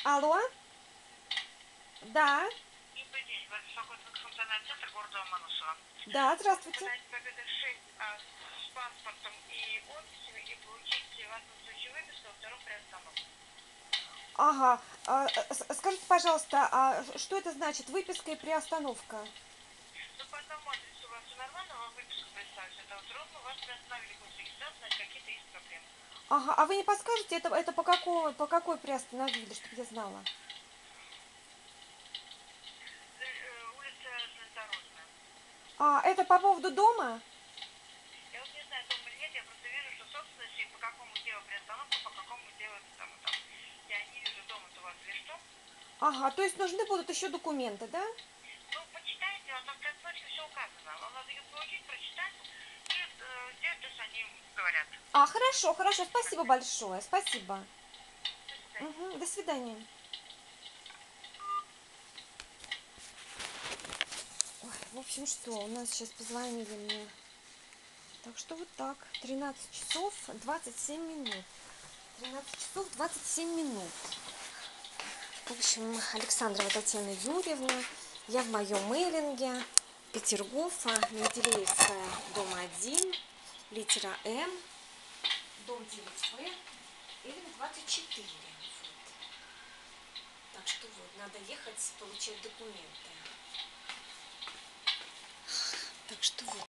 Алло? Да, Добрый день, функциональный центр города Ломоносова. да, Вы здравствуйте. пытаетесь Победы 6 с паспортом и подписью и получить в одном случае выписку, во втором приостановку. Ага. Скажите, пожалуйста, что это значит? Выписка и приостановка? Но по одному адресу у вас все нормально, вам выписку представить, это вот ровно вас приостановили после регистрации, значит какие-то есть проблемы. Ага, а вы не подскажете, это по какой приостановили, чтобы я знала? Улица Железнодорожная. Это по поводу дома? Я вот не знаю, дом или нет, я просто вижу, что собственность и по какому делу приостановка, по какому делу это там и там. Я не вижу дома-то у вас или что. Ага, то есть нужны будут еще документы, да? Ну, почитайте, а там в предплачке все указано. Вам надо ее получить, прочитать и сделать то, что они говорят. Хорошо, хорошо, спасибо большое, спасибо. До свидания. Мгм, до свидания. Ой, в общем, что, у нас сейчас позвонили мне. Так что вот так, 13 часов 27 минут. 13 часов 27 минут. В общем, Александрова Татьяна Юрьевна, я в моем мейлинге, Петергофа, Менделеевская, дом 1, литера М, дом 9П, Эллин 24. Вот. Так что вот, надо ехать получать документы. Так что вот.